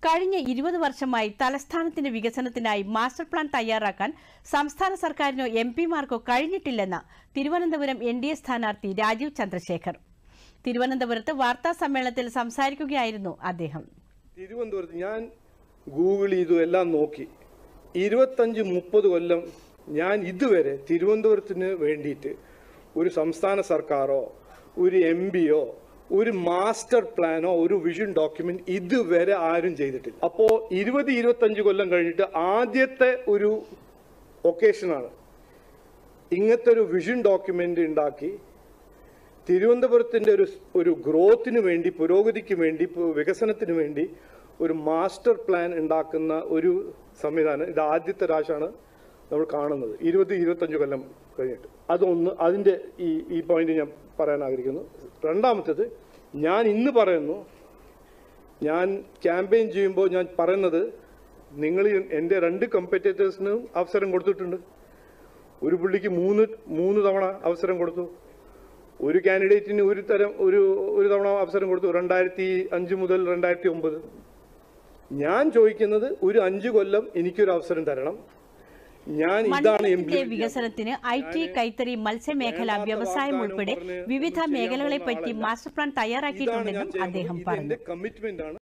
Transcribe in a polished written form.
കഴിഞ്ഞ 20 വർഷമായി തലസ്ഥാനത്തിന്റെ വികസനത്തിനായി മാസ്റ്റർ പ്ലാൻ തയ്യാറാക്കാൻ സംസ്ഥാന സർക്കാരിനോ എംപിമാർക്കോ കഴിഞ്ഞിട്ടില്ലെന്ന് തിരുവനന്തപുരം എൻഡിഎ സ്ഥാനാർത്ഥി രാജീവ് ചന്ദ്രശേഖർ. തിരുവനന്തപുരത്ത് വാർത്താ സമ്മേളനത്തിൽ സംസാരിക്കുകയായിരുന്നു അദ്ദേഹം. തിരുവനന്തപുരത്ത് ഞാൻ ഗൂഗിൾ ചെയ്തു, എല്ലാം നോക്കി. 25-30 കൊല്ലം ഞാൻ ഇതുവരെ തിരുവനന്തപുരത്തിന് വേണ്ടിയിട്ട് ഒരു സംസ്ഥാന സർക്കാരോ ഒരു എംപിയോ ഒരു മാസ്റ്റർ പ്ലാനോ ഒരു വിഷൻ ഡോക്യുമെന്റ് ഇതുവരെ ആരും ചെയ്തിട്ടില്ല. അപ്പോൾ 20-25 കൊല്ലം കഴിഞ്ഞിട്ട് ആദ്യത്തെ ഒരു ഒക്കേഷനാണ് ഇങ്ങനത്തെ ഒരു വിഷൻ ഡോക്യുമെന്റ് ഉണ്ടാക്കി തിരുവനന്തപുരത്തിന്റെ ഒരു ഗ്രോത്തിന് വേണ്ടി, പുരോഗതിക്ക് വേണ്ടി, വികസനത്തിന് വേണ്ടി ഒരു മാസ്റ്റർ പ്ലാൻ ഉണ്ടാക്കുന്ന ഒരു സംവിധാനം. ഇത് ആദ്യത്തെ പ്രാവശ്യമാണ് നമ്മൾ കാണുന്നത് 20-25 കൊല്ലം കഴിഞ്ഞിട്ട്. അതൊന്ന്, അതിൻ്റെ ഈ പോയിന്റ് ഞാൻ പറയാൻ ആഗ്രഹിക്കുന്നു. രണ്ടാമത്തേത്, ഞാൻ ഇന്ന് പറയുന്നു, ഞാൻ ക്യാമ്പയിൻ ചെയ്യുമ്പോൾ ഞാൻ പറയുന്നത്, നിങ്ങൾ എൻ്റെ 2 കമ്പറ്റേറ്റേഴ്സിനും അവസരം കൊടുത്തിട്ടുണ്ട്. ഒരു പുള്ളിക്ക് മൂന്ന് തവണ അവസരം കൊടുത്തു. ഒരു കാൻഡിഡേറ്റിന് ഒരു തവണ അവസരം കൊടുത്തു, 2005 മുതൽ 2009. ഞാൻ ചോദിക്കുന്നത്, ഒരു 5 കൊല്ലം എനിക്കൊരു അവസരം തരണം. മണ്ഡലത്തിന്റെ വികസനത്തിന് IT, കൈത്തറി, മത്സ്യമേഖല, വ്യവസായം ഉൾപ്പെടെ വിവിധ മേഖലകളെപ്പറ്റി മാസ്റ്റർ പ്ലാൻ തയ്യാറാക്കിയിട്ടുണ്ടെന്നും അദ്ദേഹം പറഞ്ഞു.